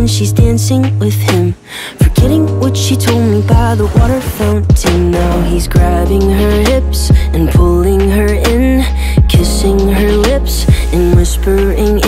when she's dancing with him, forgetting what she told me by the water fountain. Now he's grabbing her hips and pulling her in, kissing her lips and whispering